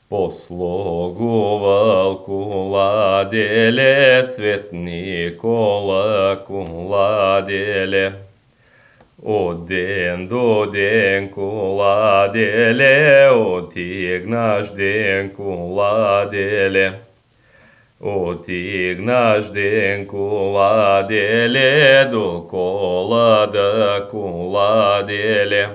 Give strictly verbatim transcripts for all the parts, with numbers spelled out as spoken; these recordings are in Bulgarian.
Послугувал куладеле, свет Никола куладеле. Один до день куладеле, отигнаш день куладеле. Отигнаш день куладеле, до колада куладеле.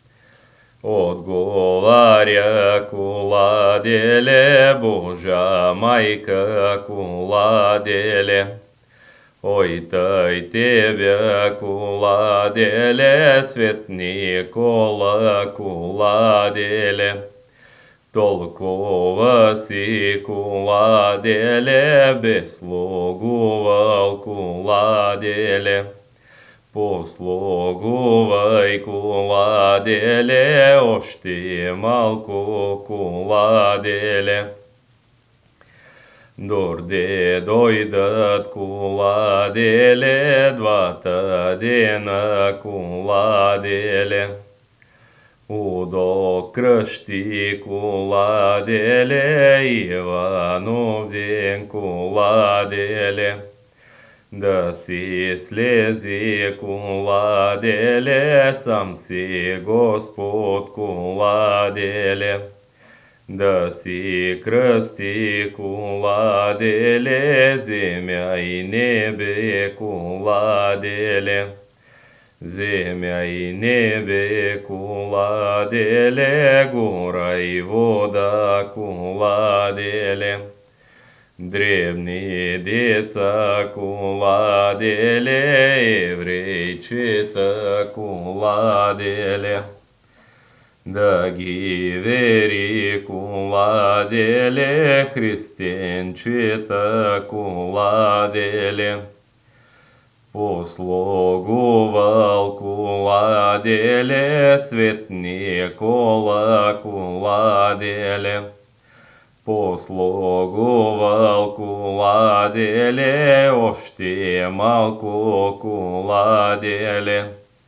Odgovarja kuladele, Božja majka kuladele. Oj, taj tebe kuladele, svet Nikola kuladele. Толкова си kuladele, besluguval kuladele. Послугувай куладеле, още малко куладеле. Дорде дойдат куладеле, двата дена куладеле. Удо кръщи куладеле, Иванов ден куладеле. Да си слези куладеле, сам си Господ куладеле. Да си кръсти куладеле, земя и небе куладеле. Земя и небе куладеле, гора и вода куладеле. Древни деца куладеле, еврейчета куладеле. Да ги вери куладеле, христенчета куладеле. Послугувал куладеле, свет Никола куладеле. Послугувал куладеле, още малко куладеле.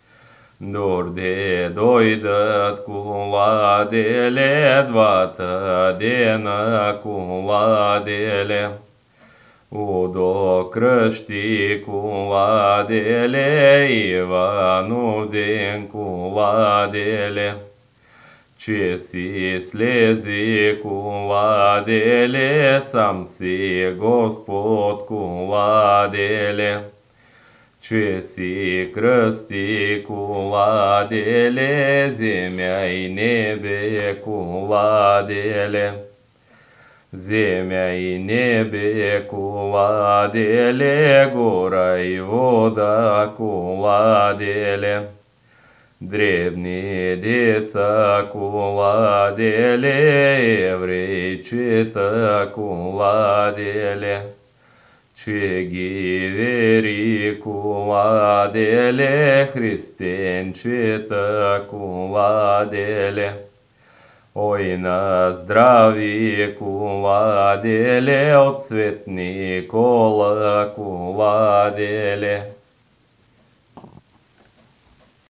Дорде дойдат куладеле, двата дена куладеле. Удо кръщи куладеле, Иванов ден куладеле. Че си слези куладеле, сам си Господ куладеле. Че си кръсти куладеле, земя и небе куладеле. Земя и небе куладеле, гора и вода куладеле. Древни деца куладеле, еврейчета куладеле. Че ги вери куладеле, христенчета куладеле. Ой, на здрави куладеле, от свет Никола куладеле.